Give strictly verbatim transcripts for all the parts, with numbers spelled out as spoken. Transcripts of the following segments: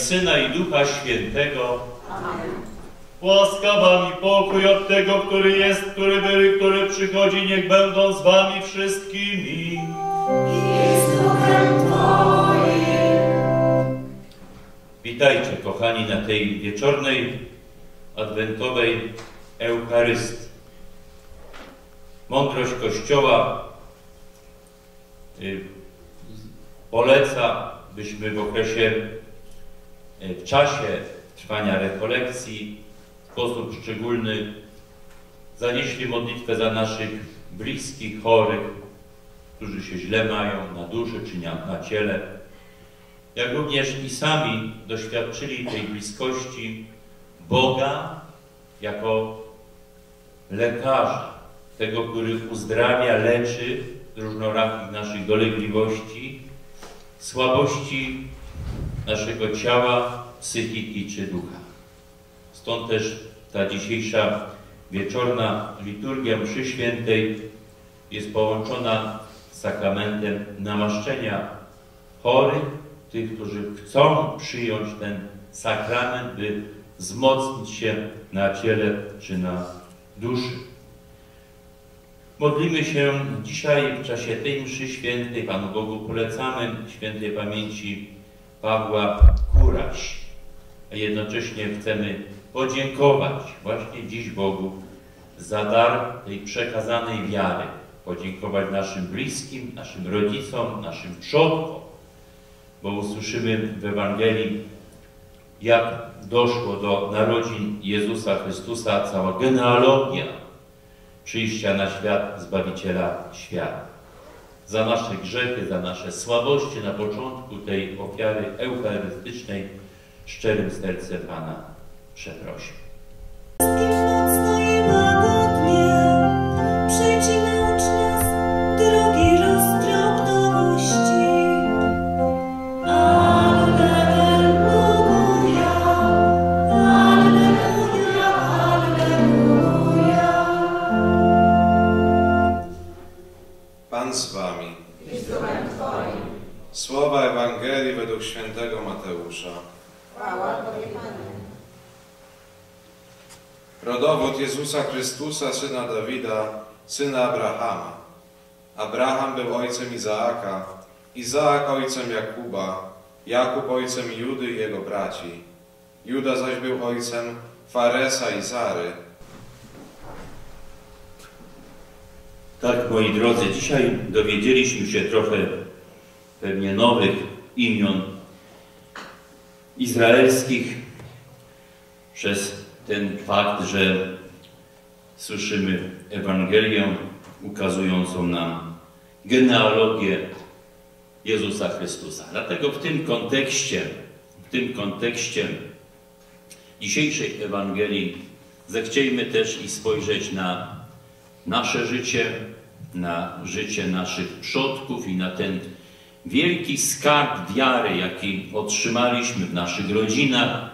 Syna, i Ducha Świętego. Amen. Łaska wam i pokój od tego, który jest, który był i który przychodzi, niech będą z wami wszystkimi. I z duchem Twoim. Witajcie, kochani, na tej wieczornej, adwentowej Eucharystii. Mądrość Kościoła y, poleca, byśmy w okresie, y, w czasie trwania rekolekcji w sposób szczególny zanieśli modlitwę za naszych bliskich, chorych, którzy się źle mają na duszy czy na, na ciele, jak również i sami doświadczyli tej bliskości Boga jako lekarza, tego, który uzdrawia, leczy z różnorakich naszych dolegliwości, słabości naszego ciała, psychiki czy ducha. Stąd też ta dzisiejsza wieczorna liturgia mszy świętej jest połączona z sakramentem namaszczenia chorych, tych, którzy chcą przyjąć ten sakrament, by wzmocnić się na ciele czy na duszy. Modlimy się dzisiaj w czasie tej mszy świętej, Panu Bogu polecamy świętej pamięci Pawła Kuraś. A jednocześnie chcemy podziękować właśnie dziś Bogu za dar tej przekazanej wiary. Podziękować naszym bliskim, naszym rodzicom, naszym przodkom, bo usłyszymy w Ewangelii, jak doszło do narodzin Jezusa Chrystusa, cała genealogia przyjścia na świat Zbawiciela świata. Za nasze grzechy, za nasze słabości na początku tej ofiary eucharystycznej szczerym sercem Pana przeprośmy. Mocno i łagodnie, przyjdź i naucz nas drogi roztropności. Alleluja, alleluja, alleluja. Pan z wami. I z duchem Twoim. Słowa Ewangelii według świętego Mateusza. Chwała Tobie, Panie. Rodowód Jezusa Chrystusa, syna Dawida, syna Abrahama. Abraham był ojcem Izaaka, Izaak ojcem Jakuba, Jakub ojcem Judy i jego braci. Juda zaś był ojcem Faresa i Zary. Tak, moi drodzy, dzisiaj dowiedzieliśmy się trochę pewnie nowych imion izraelskich przez ten fakt, że słyszymy Ewangelię ukazującą nam genealogię Jezusa Chrystusa. Dlatego w tym kontekście, w tym kontekście dzisiejszej Ewangelii zechciejmy też i spojrzeć na nasze życie, na życie naszych przodków i na ten wielki skarb wiary, jaki otrzymaliśmy w naszych rodzinach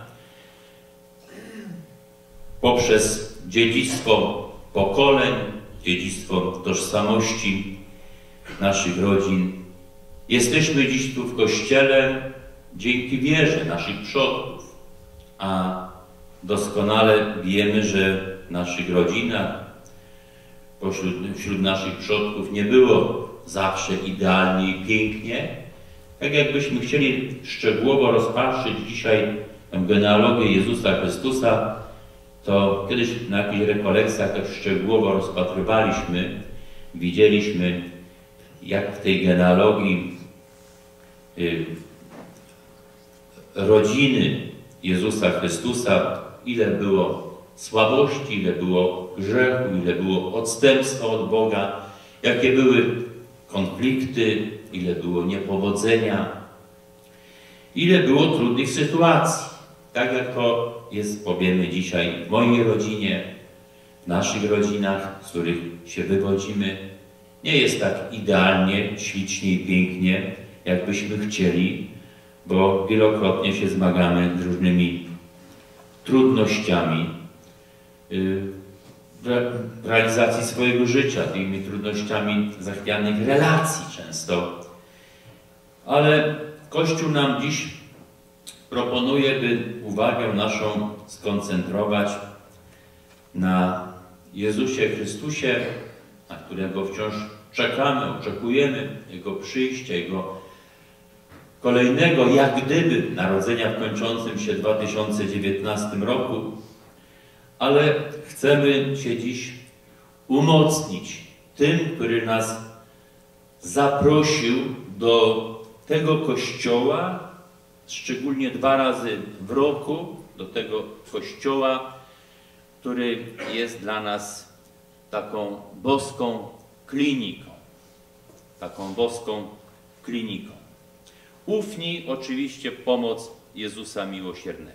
poprzez dziedzictwo pokoleń, dziedzictwo tożsamości naszych rodzin. Jesteśmy dziś tu w Kościele dzięki wierze naszych przodków, a doskonale wiemy, że w naszych rodzinach, pośród, wśród naszych przodków nie było zawsze idealnie i pięknie. Tak jakbyśmy chcieli szczegółowo rozpatrzyć dzisiaj tę genealogię Jezusa Chrystusa, to kiedyś na jakichś rekolekcjach tak szczegółowo rozpatrywaliśmy, widzieliśmy, jak w tej genealogii y, rodziny Jezusa Chrystusa, ile było słabości, ile było grzechu, ile było odstępstwa od Boga, jakie były konflikty, ile było niepowodzenia, ile było trudnych sytuacji. Tak jak to jest, powiemy dzisiaj, w mojej rodzinie, w naszych rodzinach, z których się wywodzimy, nie jest tak idealnie, ślicznie i pięknie, jakbyśmy chcieli, bo wielokrotnie się zmagamy z różnymi trudnościami w realizacji swojego życia, tymi trudnościami zachwianych relacji często. Ale Kościół nam dziś proponuję, by uwagę naszą skoncentrować na Jezusie Chrystusie, na którego wciąż czekamy, oczekujemy Jego przyjścia, Jego kolejnego, jak gdyby, narodzenia w kończącym się dwa tysiące dziewiętnastym roku, ale chcemy się dziś umocnić tym, który nas zaprosił do tego Kościoła, szczególnie dwa razy w roku, do tego Kościoła, który jest dla nas taką boską kliniką. Taką boską kliniką. Ufni oczywiście w pomoc Jezusa Miłosiernego.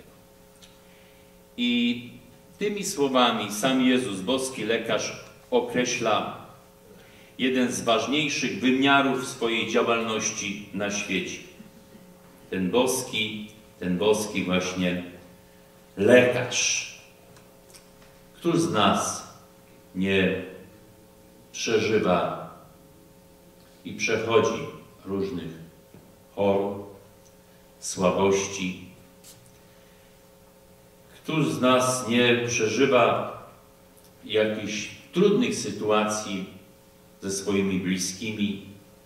I tymi słowami sam Jezus, boski lekarz, określa jeden z ważniejszych wymiarów swojej działalności na świecie. Ten boski, ten boski właśnie lekarz. Któż z nas nie przeżywa i przechodzi różnych chorób, słabości? Któż z nas nie przeżywa jakichś trudnych sytuacji ze swoimi bliskimi?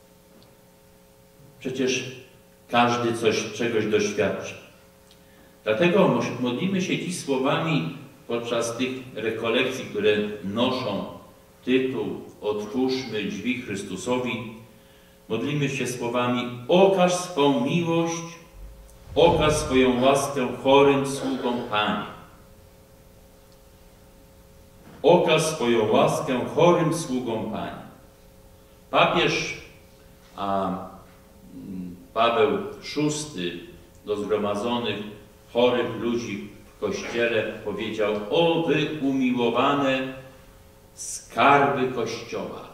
Przecież każdy coś, czegoś doświadcza. Dlatego modlimy się dziś słowami podczas tych rekolekcji, które noszą tytuł Otwórzmy drzwi Chrystusowi. Modlimy się słowami: okaż swą miłość, okaż swoją łaskę chorym sługom Panie. Okaż swoją łaskę chorym sługom Panie. Papież a, Paweł szósty do zgromadzonych chorych ludzi w Kościele powiedział: o wy umiłowane skarby Kościoła,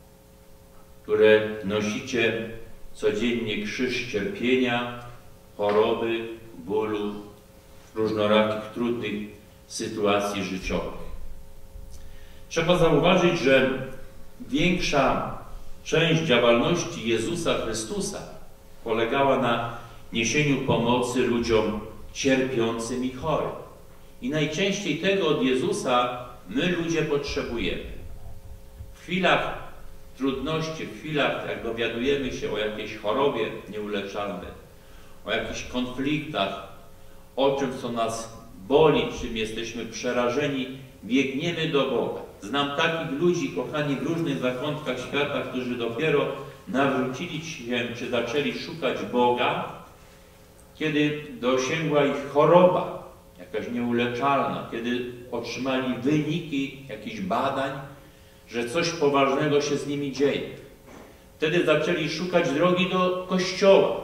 które nosicie codziennie krzyż cierpienia, choroby, bólu, różnorakich trudnych sytuacji życiowych. Trzeba zauważyć, że większa część działalności Jezusa Chrystusa polegała na niesieniu pomocy ludziom cierpiącym i chorym. I najczęściej tego od Jezusa my, ludzie, potrzebujemy. W chwilach trudności, w chwilach, jak dowiadujemy się o jakiejś chorobie nieuleczalnej, o jakichś konfliktach, o czym, co nas boli, czym jesteśmy przerażeni, biegniemy do Boga. Znam takich ludzi, kochani, w różnych zakątkach świata, którzy dopiero nawrócili się, czy zaczęli szukać Boga, kiedy dosięgła ich choroba, jakaś nieuleczalna, kiedy otrzymali wyniki jakichś badań, że coś poważnego się z nimi dzieje. Wtedy zaczęli szukać drogi do Kościoła,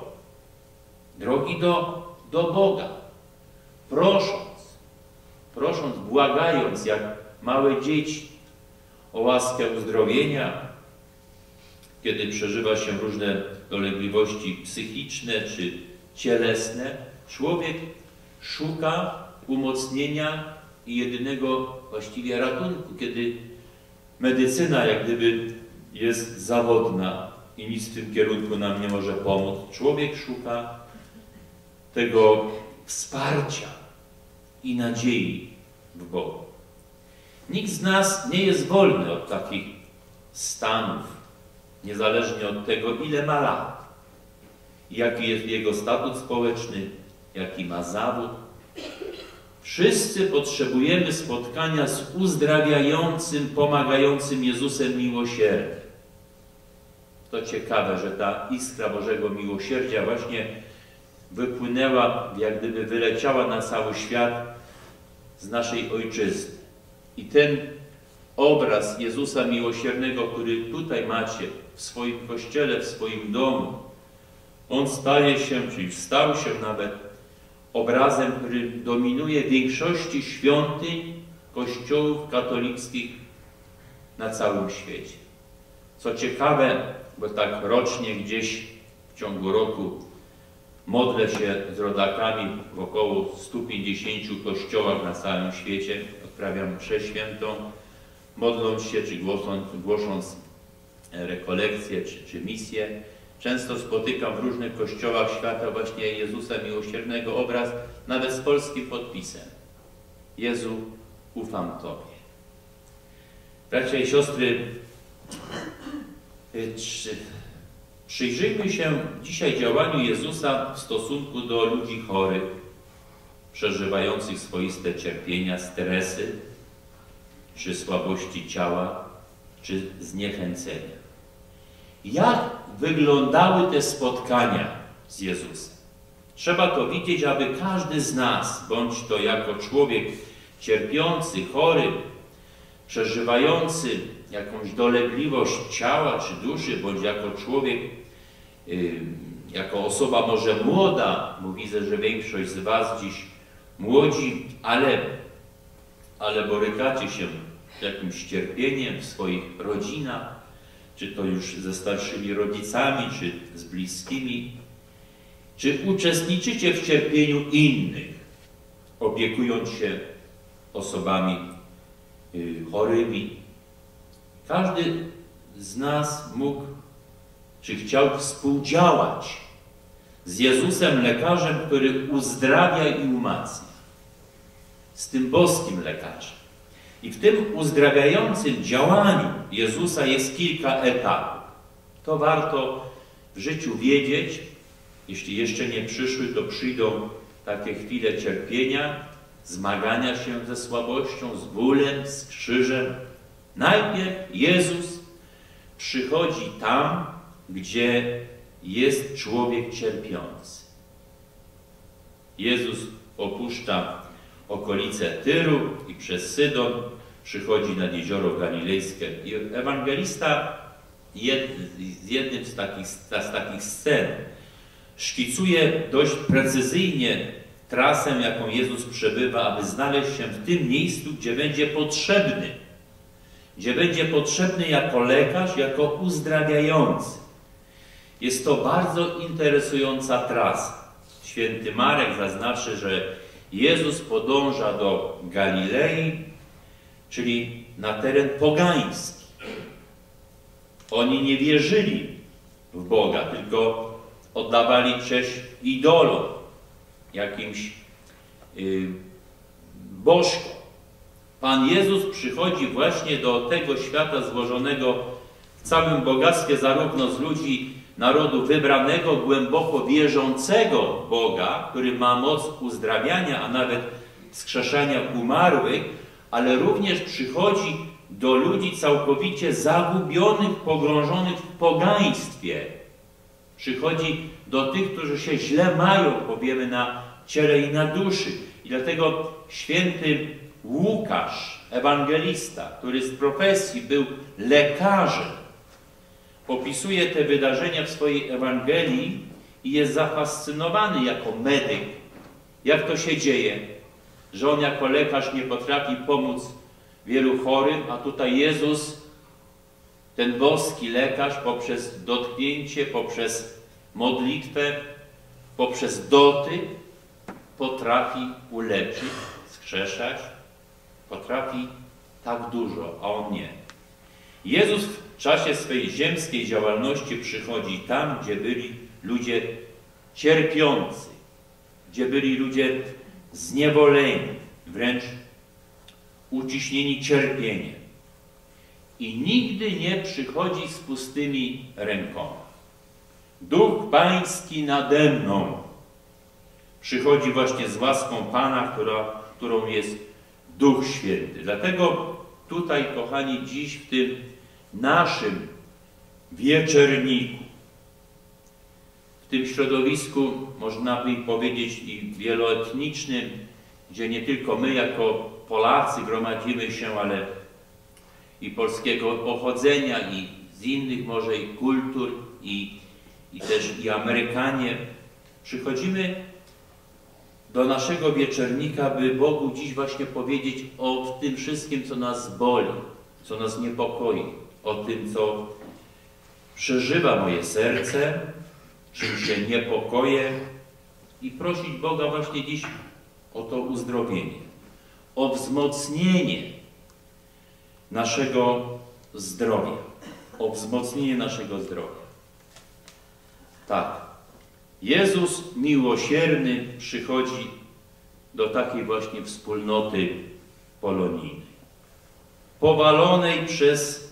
drogi do, do Boga, prosząc, prosząc, błagając, jak małe dzieci, o łaskę uzdrowienia, kiedy przeżywa się różne dolegliwości psychiczne czy cielesne. Człowiek szuka umocnienia i jedynego właściwie ratunku, kiedy medycyna jak gdyby jest zawodna i nic w tym kierunku nam nie może pomóc. Człowiek szuka tego wsparcia i nadziei w Bogu. Nikt z nas nie jest wolny od takich stanów, niezależnie od tego, ile ma lat, jaki jest jego statut społeczny, jaki ma zawód. Wszyscy potrzebujemy spotkania z uzdrawiającym, pomagającym Jezusem miłosierdziem. To ciekawe, że ta iskra Bożego miłosierdzia właśnie wypłynęła, jak gdyby wyleciała na cały świat z naszej ojczyzny. I ten obraz Jezusa Miłosiernego, który tutaj macie w swoim kościele, w swoim domu, on staje się, czyli stał się nawet obrazem, który dominuje w większości świątyń kościołów katolickich na całym świecie. Co ciekawe, bo tak rocznie gdzieś w ciągu roku modlę się z rodakami w około stu pięćdziesięciu kościołach na całym świecie, odprawiam mszę świętą, modląc się czy głosząc, głosząc rekolekcje czy, czy misję. Często spotykam w różnych kościołach świata właśnie Jezusa Miłosiernego obraz, nawet z polskim podpisem. Jezu, ufam Tobie. Bracia i siostry, przyjrzyjmy się dzisiaj działaniu Jezusa w stosunku do ludzi chorych, przeżywających swoiste cierpienia, stresy, czy słabości ciała, czy zniechęcenia. Jak wyglądały te spotkania z Jezusem? Trzeba to widzieć, aby każdy z nas, bądź to jako człowiek cierpiący, chory, przeżywający jakąś dolegliwość ciała czy duszy, bądź jako człowiek, yy, jako osoba może młoda, bo widzę, że większość z was dziś młodzi, ale, ale borykacie się z jakimś cierpieniem w swoich rodzinach, czy to już ze starszymi rodzicami, czy z bliskimi, czy uczestniczycie w cierpieniu innych, opiekując się osobami y, chorymi. Każdy z nas mógł, czy chciał współdziałać z Jezusem, lekarzem, który uzdrawia i umacnia, z tym boskim lekarzem. I w tym uzdrawiającym działaniu Jezusa jest kilka etapów. To warto w życiu wiedzieć. Jeśli jeszcze nie przyszły, to przyjdą takie chwile cierpienia, zmagania się ze słabością, z bólem, z krzyżem. Najpierw Jezus przychodzi tam, gdzie jest człowiek cierpiący. Jezus opuszcza okolice Tyru i przez Sydon przychodzi nad jezioro galilejskie. I ewangelista jed, z jednym z takich, z takich scen szkicuje dość precyzyjnie trasę, jaką Jezus przebywa, aby znaleźć się w tym miejscu, gdzie będzie potrzebny. Gdzie będzie potrzebny jako lekarz, jako uzdrawiający. Jest to bardzo interesująca trasa. Święty Marek zaznaczy, że Jezus podąża do Galilei, czyli na teren pogański. Oni nie wierzyli w Boga, tylko oddawali cześć idolom, jakimś yy, bożkom. Pan Jezus przychodzi właśnie do tego świata złożonego w całym bogactwie zarówno z ludzi narodu wybranego, głęboko wierzącego Boga, który ma moc uzdrawiania, a nawet wskrzeszania umarłych, ale również przychodzi do ludzi całkowicie zagubionych, pogrążonych w pogaństwie. Przychodzi do tych, którzy się źle mają, powiemy, na ciele i na duszy. I dlatego święty Łukasz, ewangelista, który z profesji był lekarzem, opisuje te wydarzenia w swojej Ewangelii i jest zafascynowany jako medyk, jak to się dzieje, że on jako lekarz nie potrafi pomóc wielu chorym, a tutaj Jezus, ten boski lekarz, poprzez dotknięcie, poprzez modlitwę, poprzez dotyk potrafi uleczyć, skrzeszać, potrafi tak dużo, a on nie. Jezus w czasie swojej ziemskiej działalności przychodzi tam, gdzie byli ludzie cierpiący, gdzie byli ludzie zniewoleni, wręcz uciśnieni cierpieniem. I nigdy nie przychodzi z pustymi rękoma. Duch Pański nade mną. Przychodzi właśnie z łaską Pana, która, którą jest Duch Święty. Dlatego tutaj, kochani, dziś w tym naszym wieczerniku, w tym środowisku, można by powiedzieć, i wieloetnicznym, gdzie nie tylko my jako Polacy gromadzimy się, ale i polskiego pochodzenia, i z innych może i kultur, i, i też i Amerykanie, przychodzimy do naszego wieczernika, by Bogu dziś właśnie powiedzieć o tym wszystkim, co nas boli, co nas niepokoi, o tym, co przeżywa moje serce, czym się niepokoję, i prosić Boga właśnie dziś o to uzdrowienie, o wzmocnienie naszego zdrowia, o wzmocnienie naszego zdrowia. Tak, Jezus miłosierny przychodzi do takiej właśnie wspólnoty polonijnej, powalonej przez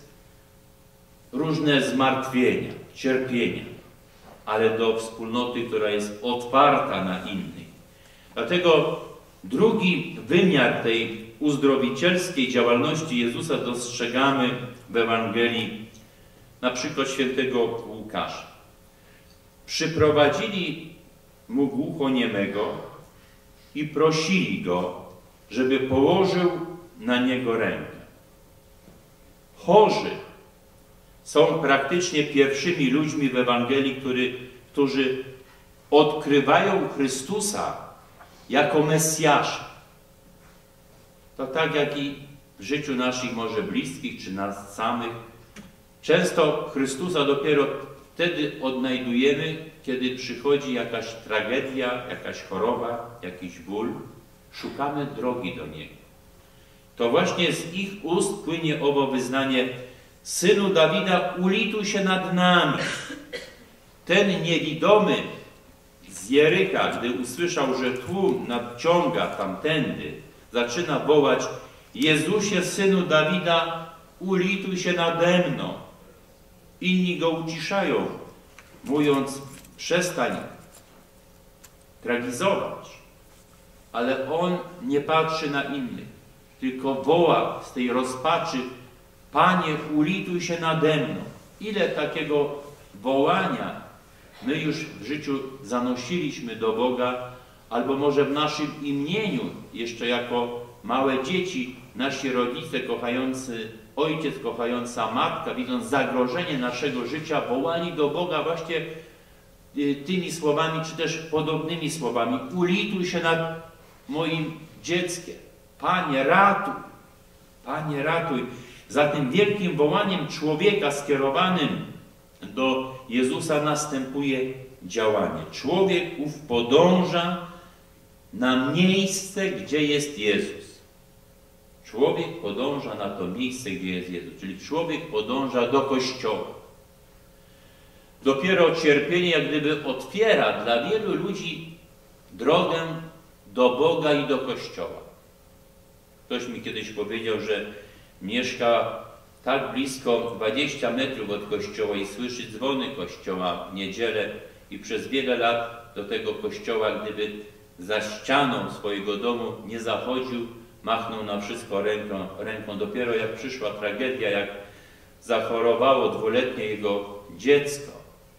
różne zmartwienia, cierpienia, ale do wspólnoty, która jest otwarta na innych. Dlatego drugi wymiar tej uzdrowicielskiej działalności Jezusa dostrzegamy w Ewangelii na przykład świętego Łukasza. Przyprowadzili mu głuchoniemego i prosili go, żeby położył na niego rękę. Chorzy są praktycznie pierwszymi ludźmi w Ewangelii, który, którzy odkrywają Chrystusa jako Mesjasza. To tak jak i w życiu naszych może bliskich czy nas samych. Często Chrystusa dopiero wtedy odnajdujemy, kiedy przychodzi jakaś tragedia, jakaś choroba, jakiś ból. Szukamy drogi do Niego. To właśnie z ich ust płynie owo wyznanie: Synu Dawida, ulituj się nad nami. Ten niewidomy z Jericha, gdy usłyszał, że tłum nadciąga tamtędy, zaczyna wołać: Jezusie, Synu Dawida, ulituj się nade mną. Inni go uciszają, mówiąc: przestań tragizować. Ale on nie patrzy na innych, tylko woła z tej rozpaczy: Panie, ulituj się nade mną. Ile takiego wołania my już w życiu zanosiliśmy do Boga, albo może w naszym imieniu, jeszcze jako małe dzieci, nasi rodzice, kochający ojciec, kochająca matka, widząc zagrożenie naszego życia, wołali do Boga właśnie tymi słowami, czy też podobnymi słowami: ulituj się nad moim dzieckiem. Panie, ratuj. Panie, ratuj. Za tym wielkim wołaniem człowieka skierowanym do Jezusa następuje działanie. Człowiek ów podąża na miejsce, gdzie jest Jezus. Człowiek podąża na to miejsce, gdzie jest Jezus, czyli człowiek podąża do Kościoła. Dopiero cierpienie jak gdyby otwiera dla wielu ludzi drogę do Boga i do Kościoła. Ktoś mi kiedyś powiedział, że mieszka tak blisko dwadzieścia metrów od kościoła i słyszy dzwony kościoła w niedzielę i przez wiele lat do tego kościoła, gdyby za ścianą swojego domu nie zachodził, machnął na wszystko ręką, ręką. Dopiero jak przyszła tragedia, jak zachorowało dwuletnie jego dziecko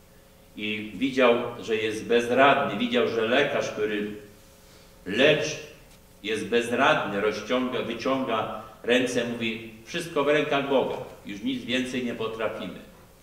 i widział, że jest bezradny, widział, że lekarz, który leczy, jest bezradny, rozciąga, wyciąga ręce, mówi: wszystko w rękach Boga, już nic więcej nie potrafimy.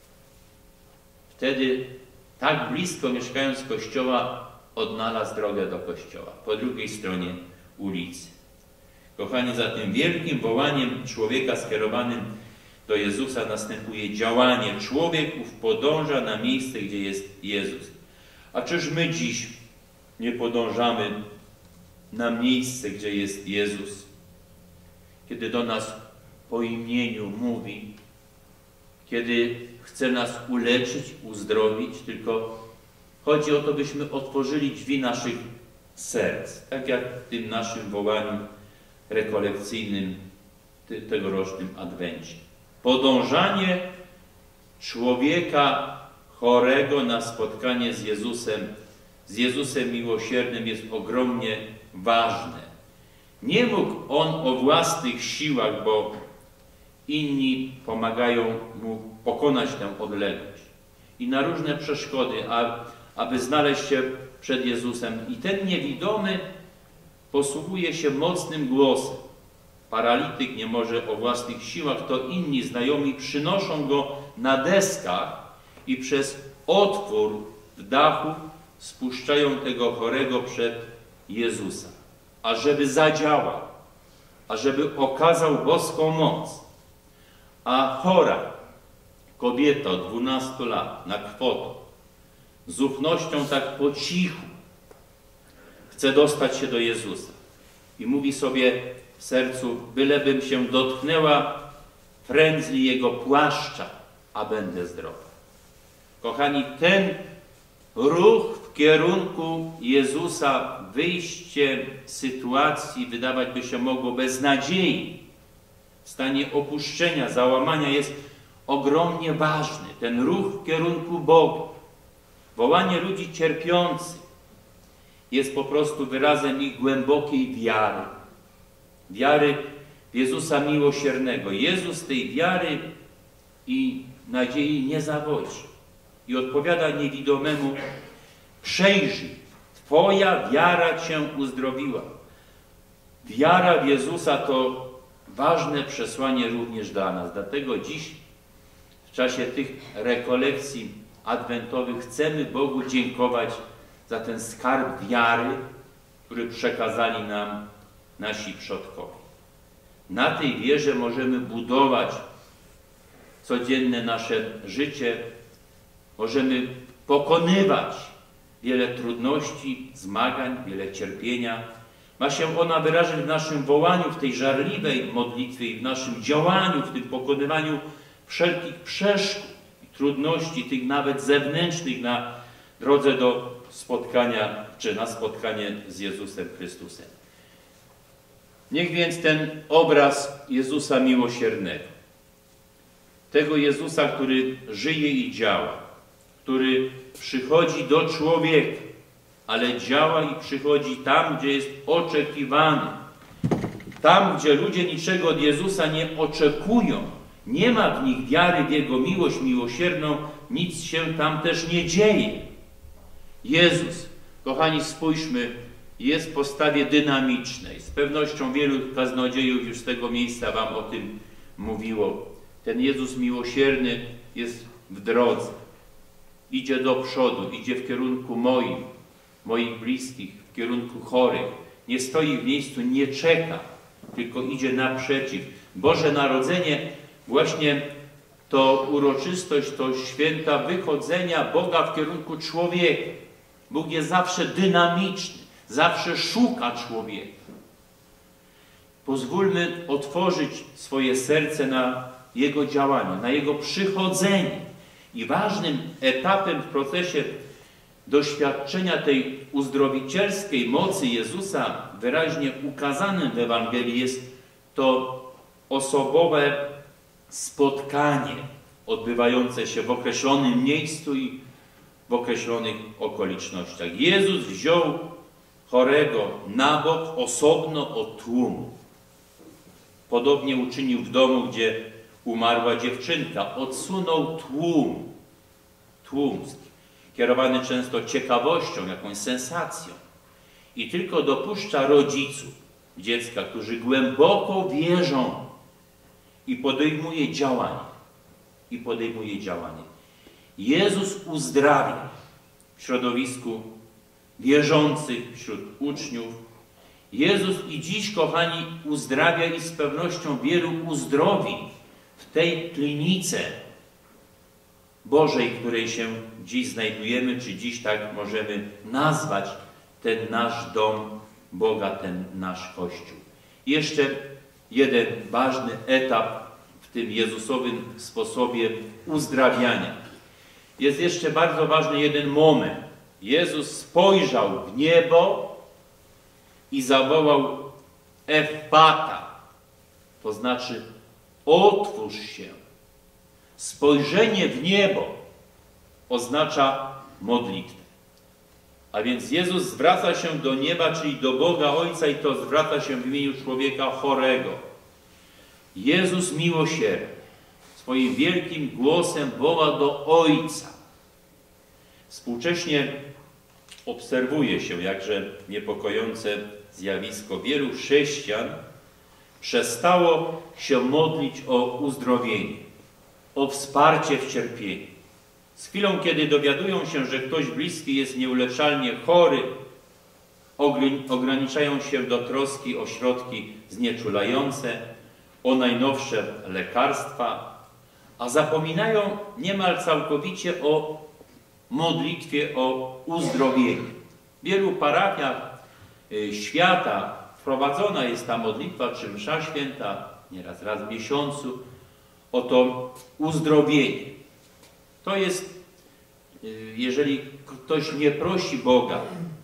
Wtedy tak blisko, mieszkając w kościoła, odnalazł drogę do kościoła, po drugiej stronie ulicy. Kochani, za tym wielkim wołaniem człowieka skierowanym do Jezusa następuje działanie. Człowiek ów podąża na miejsce, gdzie jest Jezus. A czyż my dziś nie podążamy na miejsce, gdzie jest Jezus? Kiedy do nas po imieniu mówi, kiedy chce nas uleczyć, uzdrowić, tylko chodzi o to, byśmy otworzyli drzwi naszych serc, tak jak w tym naszym wołaniu rekolekcyjnym tegorocznym Adwencie. Podążanie człowieka chorego na spotkanie z Jezusem, z Jezusem miłosiernym jest ogromnie ważne. Nie mógł on o własnych siłach, bo inni pomagają mu pokonać tę odległość i na różne przeszkody, aby znaleźć się przed Jezusem. I ten niewidomy posługuje się mocnym głosem. Paralityk nie może o własnych siłach, to inni znajomi przynoszą go na deskach i przez otwór w dachu spuszczają tego chorego przed Jezusa, ażeby zadziałał, ażeby okazał boską moc. A chora kobieta od dwunastu lat na krwotok z ufnością tak po cichu chce dostać się do Jezusa i mówi sobie w sercu: bylebym się dotknęła frędzli Jego płaszcza, a będę zdrowa. Kochani, ten ruch w kierunku Jezusa, wyjście z sytuacji, wydawać by się mogło, beznadziei, w stanie opuszczenia, załamania, jest ogromnie ważny. Ten ruch w kierunku Boga, wołanie ludzi cierpiących jest po prostu wyrazem ich głębokiej wiary. Wiary w Jezusa miłosiernego. Jezus tej wiary i nadziei nie zawodzi i odpowiada niewidomemu: przejrzyj, Twoja wiara Cię uzdrowiła. Wiara w Jezusa to ważne przesłanie również dla nas. Dlatego dziś w czasie tych rekolekcji adwentowych chcemy Bogu dziękować za ten skarb wiary, który przekazali nam nasi przodkowie. Na tej wierze możemy budować codzienne nasze życie, możemy pokonywać wiele trudności, zmagań, wiele cierpienia. Ma się ona wyrazić w naszym wołaniu, w tej żarliwej modlitwie i w naszym działaniu, w tym pokonywaniu wszelkich przeszkód i trudności, tych nawet zewnętrznych, na drodze do spotkania, czy na spotkanie z Jezusem Chrystusem. Niech więc ten obraz Jezusa miłosiernego, tego Jezusa, który żyje i działa, który przychodzi do człowieka, ale działa i przychodzi tam, gdzie jest oczekiwany. Tam, gdzie ludzie niczego od Jezusa nie oczekują, nie ma w nich wiary w Jego miłość miłosierną, nic się tam też nie dzieje. Jezus, kochani, spójrzmy, jest w postawie dynamicznej. Z pewnością wielu kaznodziejów już z tego miejsca wam o tym mówiło. Ten Jezus miłosierny jest w drodze. Idzie do przodu, idzie w kierunku moim, moich bliskich, w kierunku chorych. Nie stoi w miejscu, nie czeka, tylko idzie naprzeciw. Boże Narodzenie, właśnie to uroczystość, to święta wychodzenia Boga w kierunku człowieka. Bóg jest zawsze dynamiczny, zawsze szuka człowieka. Pozwólmy otworzyć swoje serce na Jego działanie, na Jego przychodzenie. I ważnym etapem w procesie doświadczenia tej uzdrowicielskiej mocy Jezusa, wyraźnie ukazanym w Ewangelii, jest to osobowe spotkanie odbywające się w określonym miejscu i w określonych okolicznościach. Jezus wziął chorego na bok, osobno od tłumu. Podobnie uczynił w domu, gdzie umarła dziewczynka. Odsunął tłum, tłum, kierowany często ciekawością, jakąś sensacją. I tylko dopuszcza rodziców dziecka, którzy głęboko wierzą i podejmuje działanie. I podejmuje działanie. Jezus uzdrawia w środowisku wierzących, wśród uczniów. Jezus i dziś, kochani, uzdrawia i z pewnością wielu uzdrowi w tej klinice Bożej, w której się dziś znajdujemy, czy dziś tak możemy nazwać ten nasz dom Boga, ten nasz Kościół. Jeszcze jeden ważny etap w tym Jezusowym sposobie uzdrawiania. Jest jeszcze bardzo ważny jeden moment. Jezus spojrzał w niebo i zawołał Efata, to znaczy otwórz się. Spojrzenie w niebo oznacza modlitwę. A więc Jezus zwraca się do nieba, czyli do Boga Ojca, i to zwraca się w imieniu człowieka chorego. Jezus miłosierny swoim wielkim głosem woła do Ojca. Współcześnie obserwuje się jakże niepokojące zjawisko. Wielu chrześcijan przestało się modlić o uzdrowienie, o wsparcie w cierpieniu. Z chwilą, kiedy dowiadują się, że ktoś bliski jest nieuleczalnie chory, ograniczają się do troski o środki znieczulające, o najnowsze lekarstwa, a zapominają niemal całkowicie o modlitwie o uzdrowienie. W wielu parafiach świata wprowadzona jest ta modlitwa, czy msza święta, nieraz raz w miesiącu, o to uzdrowienie. To jest jeżeli ktoś nie prosi Boga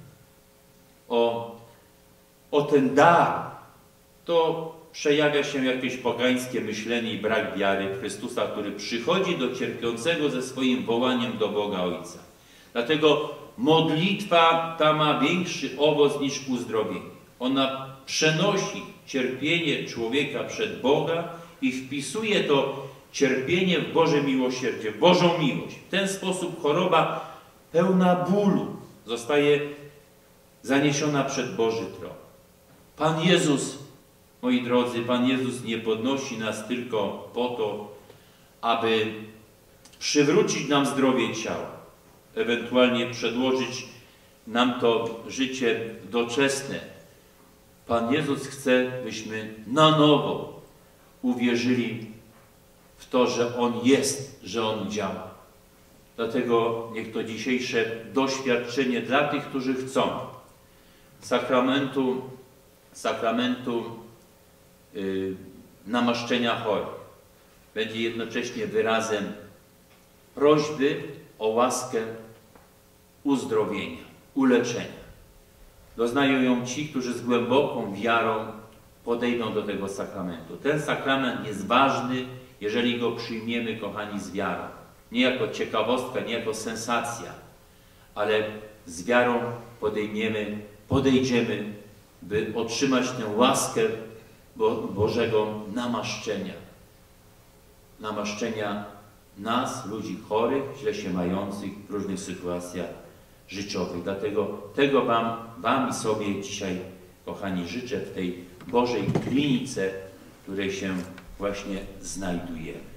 o, o ten dar, to przejawia się jakieś pogańskie myślenie i brak wiary w Chrystusa, który przychodzi do cierpiącego ze swoim wołaniem do Boga Ojca. Dlatego modlitwa ta ma większy owoc niż uzdrowienie. Ona przenosi cierpienie człowieka przed Boga i wpisuje to cierpienie w Boże miłosierdzie, w Bożą miłość. W ten sposób choroba pełna bólu zostaje zaniesiona przed Boży tron. Pan Jezus, moi drodzy, Pan Jezus nie podnosi nas tylko po to, aby przywrócić nam zdrowie ciała, ewentualnie przedłożyć nam to życie doczesne. Pan Jezus chce, byśmy na nowo uwierzyli w to, że On jest, że On działa. Dlatego niech to dzisiejsze doświadczenie dla tych, którzy chcą sakramentu, sakramentu yy, namaszczenia chorych będzie jednocześnie wyrazem prośby o łaskę uzdrowienia, uleczenia. Doznają ją ci, którzy z głęboką wiarą podejdą do tego sakramentu. Ten sakrament jest ważny, jeżeli go przyjmiemy, kochani, z wiarą. Nie jako ciekawostka, nie jako sensacja, ale z wiarą podejmiemy, podejdziemy, by otrzymać tę łaskę Bo, Bożego namaszczenia. Namaszczenia nas, ludzi chorych, źle się mających w różnych sytuacjach życiowych. Dlatego tego wam, wam i sobie dzisiaj, kochani, życzę w tej Bożej klinice, w której się właśnie znajdujemy.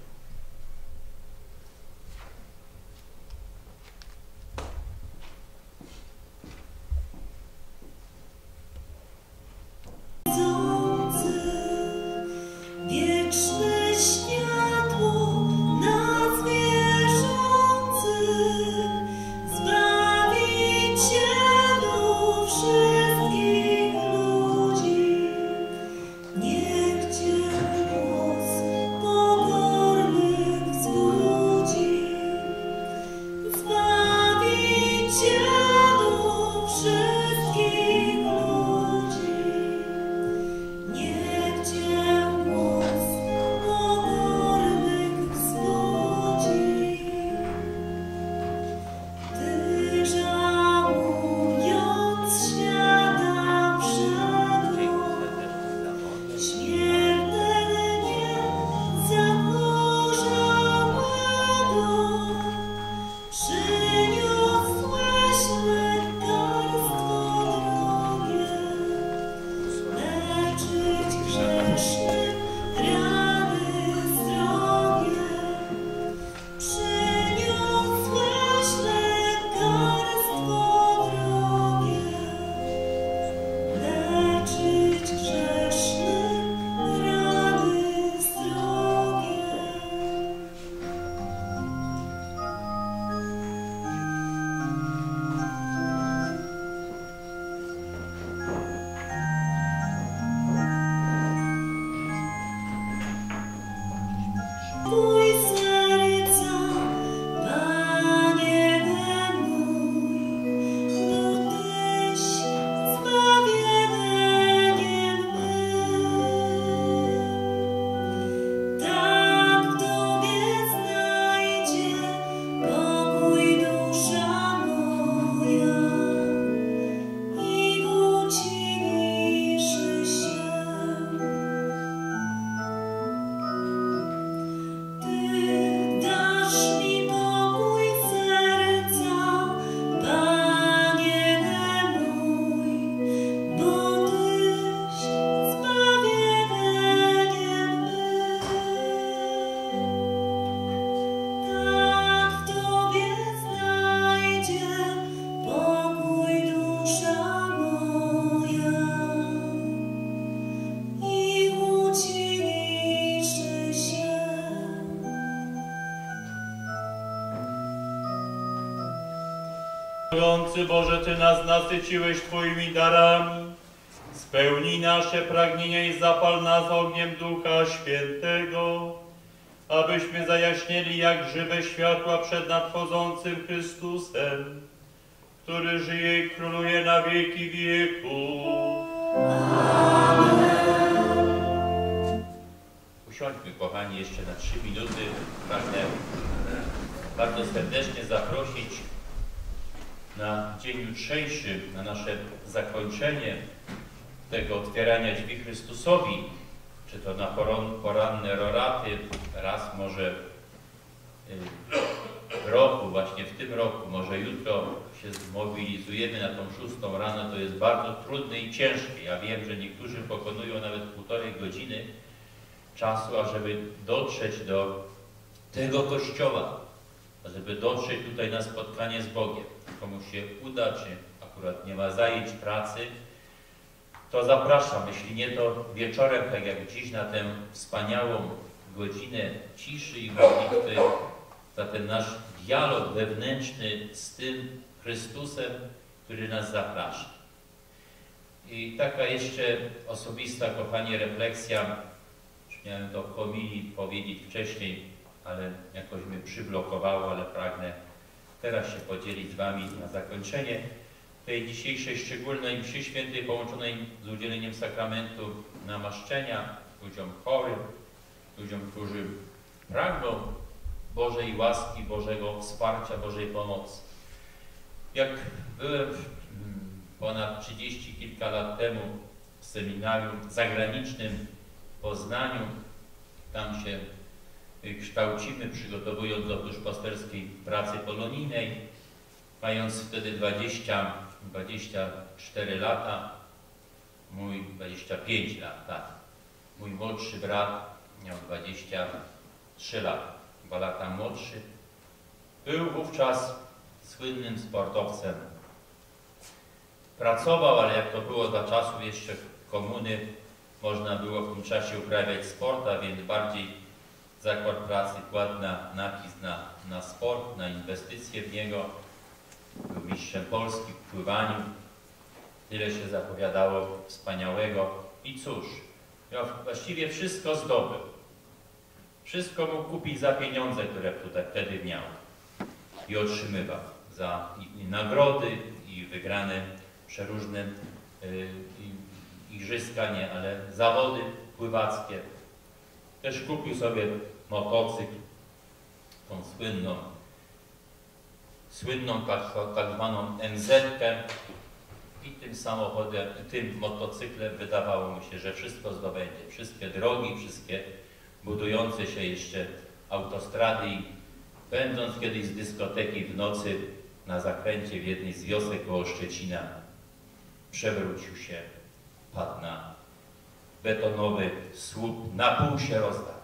Wieczne światło nas wierzących, Zbawicielu wszystkich ludzi. Niech Cię głos pokornych wzbudzi, Zbawicielu wszystkich ludzi. Niech Cię głos pokornych wzbudzi. Ty, żałując świata przegląd, śmiertelnie zakurzałego, przyniosłeś lekarstwo drogie, leczyć grzesznych rany zdrowie. Przyniosłeś lekarstwo drogie, leczyć grzesznych rany zdrowie. Mój serca, Panie mój, bo Tyś zbawieniem mym. Tak w Tobie znajdzie pokój dusza moja i uciszy się. Ty dasz mi pokój serca, Panie mój, bo Tyś zbawieniem mym. Tak w Tobie znajdzie pokój dusza moja i uciszy się. Wszechmogący Boże, Ty nas nasyciłeś Twoimi darami. Spełnij nasze pragnienia i zapal nas ogniem Ducha Świętego, abyśmy zajaśnieli jak żywe światła przed nadchodzącym Chrystusem, który żyje i króluje na wieki wieków. Usiądźmy, kochani, jeszcze na trzy minuty. Pragnę bardzo serdecznie zaprosić na dzień jutrzejszy, na nasze zakończenie tego otwierania drzwi Chrystusowi, czy to na poranne roraty, raz może w roku, właśnie w tym roku, może jutro się zmobilizujemy na tą szóstą rano, to jest bardzo trudne i ciężkie. Ja wiem, że niektórzy pokonują nawet półtorej godziny czasu, ażeby dotrzeć do tego kościoła, żeby dotrzeć tutaj na spotkanie z Bogiem. Komuś się uda, czy akurat nie ma zajęć pracy, to zapraszam. Jeśli nie, to wieczorem, tak jak dziś, na tę wspaniałą godzinę ciszy i modlitwy, za ten nasz dialog wewnętrzny z tym Chrystusem, który nas zaprasza. I taka jeszcze osobista, kochani, refleksja. Już miałem to w homilii powiedzieć wcześniej, ale jakoś mnie przyblokowało, ale pragnę teraz się podzielić z Wami na zakończenie tej dzisiejszej szczególnej mszy świętej połączonej z udzieleniem sakramentu namaszczenia ludziom chorym, ludziom, którzy pragną Bożej łaski, Bożego wsparcia, Bożej pomocy. Jak byłem ponad trzydzieści kilka lat temu w seminarium zagranicznym w Poznaniu, tam się kształcimy, przygotowując do duszpasterskiej pracy polonijnej, mając wtedy dwadzieścia, dwadzieścia cztery lata, mój dwadzieścia pięć lat, tak. Mój młodszy brat miał dwadzieścia trzy lata, dwa lata młodszy. Był wówczas słynnym sportowcem. Pracował, ale jak to było za czasów jeszcze komuny, można było w tym czasie uprawiać sport, a więc bardziej zakład pracy kładł na napis na, na sport, na inwestycje w niego. Był mistrzem Polski w pływaniu. Tyle się zapowiadało wspaniałego. I cóż, miał właściwie wszystko zdobył. Wszystko mógł kupić za pieniądze, które tutaj wtedy miał i otrzymywał. Za i, i nagrody, i wygrane przeróżne y, i, igrzyska, nie, ale zawody pływackie. Też kupił sobie motocykl, tą słynną, słynną tak, tak zwaną em zetkę i tym samochodem, tym motocyklem wydawało mu się, że wszystko zdobędzie. Wszystkie drogi, wszystkie budujące się jeszcze autostrady i będąc kiedyś z dyskoteki w nocy na zakręcie w jednej z wiosek koło Szczecina, przewrócił się, padł na betonowy słup, na pół się rozdał.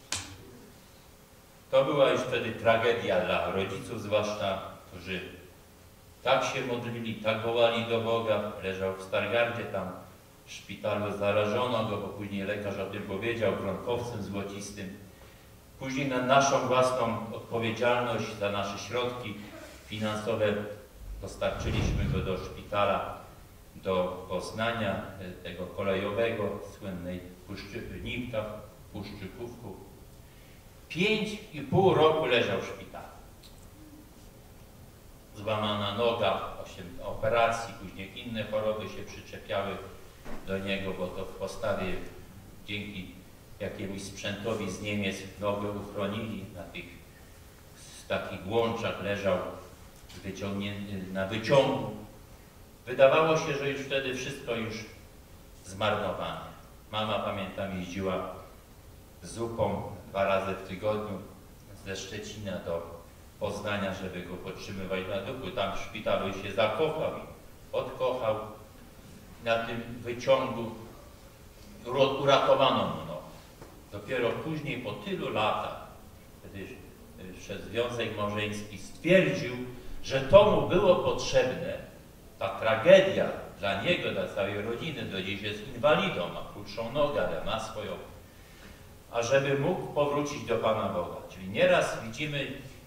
To była już wtedy tragedia dla rodziców, zwłaszcza, którzy tak się modlili, tak wołali do Boga. Leżał w Stargardzie, tam w szpitalu zarażono go, bo później lekarz o tym powiedział, gronkowcem złocistym. Później na naszą własną odpowiedzialność za nasze środki finansowe dostarczyliśmy go do szpitala, do Poznania, tego kolejowego, słynnej Puszczy Niwka, Puszczy Pówków. Pięć i pół roku leżał w szpitalu. Złamana noga, osiem operacji, później inne choroby się przyczepiały do niego, bo to w postawie dzięki jakiemuś sprzętowi z Niemiec nogę uchronili. Na tych z takich łączach leżał wyciągnięty na wyciągu. Wydawało się, że już wtedy wszystko już zmarnowane. Mama, pamiętam, jeździła z zupą dwa razy w tygodniu ze Szczecina do Poznania, żeby go podtrzymywać na duchu. Tam w szpitalu się zakochał i odkochał. Na tym wyciągu uratowano mu nogę. Dopiero później, po tylu latach, kiedy przez związek małżeński stwierdził, że to mu było potrzebne, ta tragedia dla niego, dla całej rodziny, do dziś jest inwalidą, ma krótszą nogę, ale ma swoją, a żeby mógł powrócić do Pana Boga. Czyli nieraz widzimy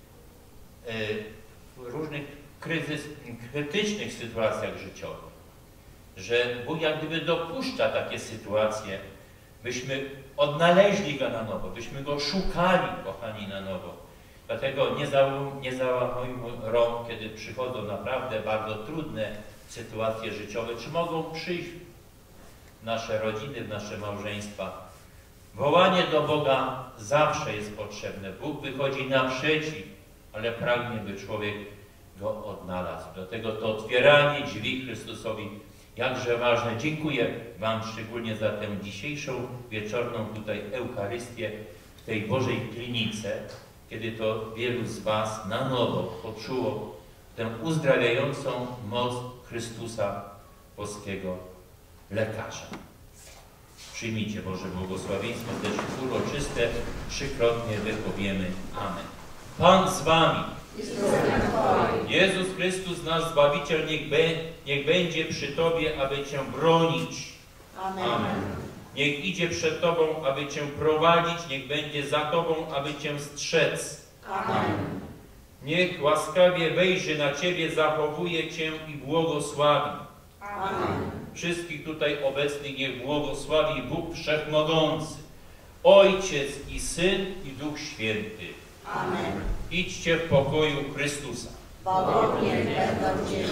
w różnych kryzys, krytycznych sytuacjach życiowych, że Bóg jak gdyby dopuszcza takie sytuacje, byśmy odnaleźli Go na nowo, byśmy Go szukali, kochani, na nowo. Dlatego nie, za, nie załamujmy rąk, kiedy przychodzą naprawdę bardzo trudne sytuacje życiowe, czy mogą przyjść w nasze rodziny, w nasze małżeństwa. Wołanie do Boga zawsze jest potrzebne. Bóg wychodzi naprzeciw, ale pragnie, by człowiek Go odnalazł. Dlatego to otwieranie drzwi Chrystusowi jakże ważne. Dziękuję Wam szczególnie za tę dzisiejszą wieczorną tutaj Eucharystię w tej Bożej klinice, kiedy to wielu z Was na nowo poczuło tę uzdrawiającą moc Chrystusa, boskiego lekarza. Przyjmijcie Boże błogosławieństwo, też uroczyste, trzykrotnie wypowiemy. Amen. Pan z Wami. Jezus Chrystus, nasz Zbawiciel, niech, be, niech będzie przy Tobie, aby Cię bronić. Amen. Amen. Niech idzie przed Tobą, aby Cię prowadzić, niech będzie za Tobą, aby Cię strzec. Amen. Niech łaskawie wejrzy na Ciebie, zachowuje Cię i błogosławi. Amen. Wszystkich tutaj obecnych niech błogosławi Bóg Wszechmogący, Ojciec i Syn i Duch Święty. Amen. Idźcie w pokoju Chrystusa. Bogowie będą dzięki.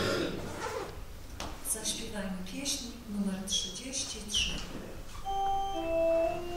Zaśpiewajmy pieśń numer trzydzieści trzy.